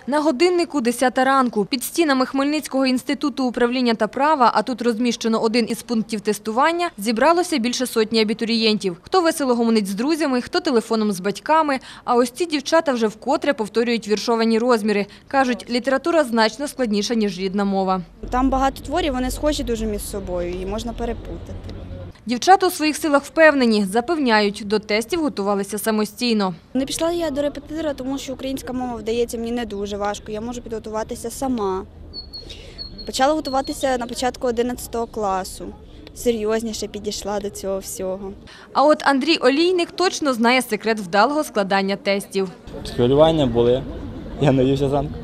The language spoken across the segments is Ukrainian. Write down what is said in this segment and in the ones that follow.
На годиннику 10 ранку. Під стінами Хмельницького інституту управління та права, а тут розміщено один із пунктів тестування, зібралося більше сотні абітурієнтів. Хто весело гомонить з друзями, хто телефоном з батьками. А ось ці дівчата вже вкотре повторюють віршовані розміри. Кажуть, література значно складніша, ніж рідна мова. Там багато творів, вони схожі дуже між собою і можна переплутати. Дівчата у своїх силах впевнені, запевняють, до тестів готувалися самостійно. Не пішла я до репетитора, тому що українська мова вдається мені не дуже важко, я можу підготуватися сама. Почала готуватися на початку 11 класу. Серйозніше підійшла до цього всього. А от Андрій Олійник точно знає секрет вдалого складання тестів. Хвилювання були, я наївся зранку,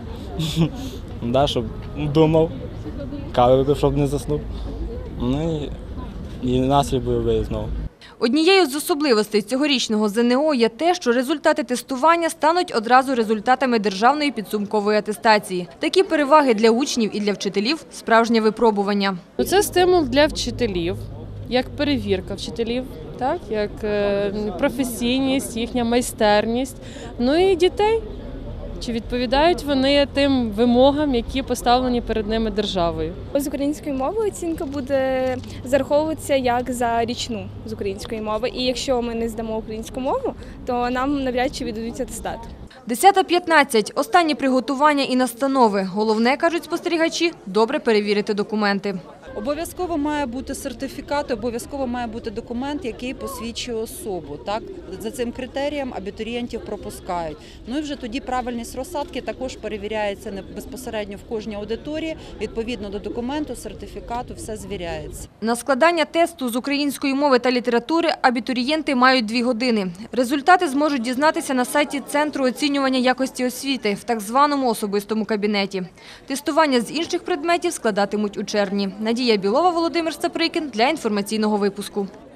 щоб думав, кави випив, щоб не заснув. Ну і настрій бойовий знову. Однією з особливостей цьогорічного ЗНО є те, що результати тестування стануть одразу результатами державної підсумкової атестації. Такі переваги для учнів і для вчителів – справжнє випробування. Це стимул для вчителів, як перевірка вчителів, так, як професійність, їхня майстерність, ну і дітей. Чи відповідають вони тим вимогам, які поставлені перед ними державою? З української мови оцінка буде зараховуватися як за річну з української мови. І якщо ми не здамо українську мову, то нам навряд чи віддадуть атестат. 10:15 – останні приготування і настанови. Головне, кажуть спостерігачі, добре перевірити документи. Обов'язково має бути сертифікат, обов'язково має бути документ, який посвідчує особу. Так? За цим критерієм абітурієнтів пропускають. Ну і вже тоді правильність розсадки також перевіряється безпосередньо в кожній аудиторії. Відповідно до документу, сертифікату, все звіряється. На складання тесту з української мови та літератури абітурієнти мають 2 години. Результати зможуть дізнатися на сайті Центру оцінювання якості освіти в так званому особистому кабінеті. Тестування з інших предметів складатимуть у червні. Надія Білова, Володимир Саприкін для інформаційного випуску.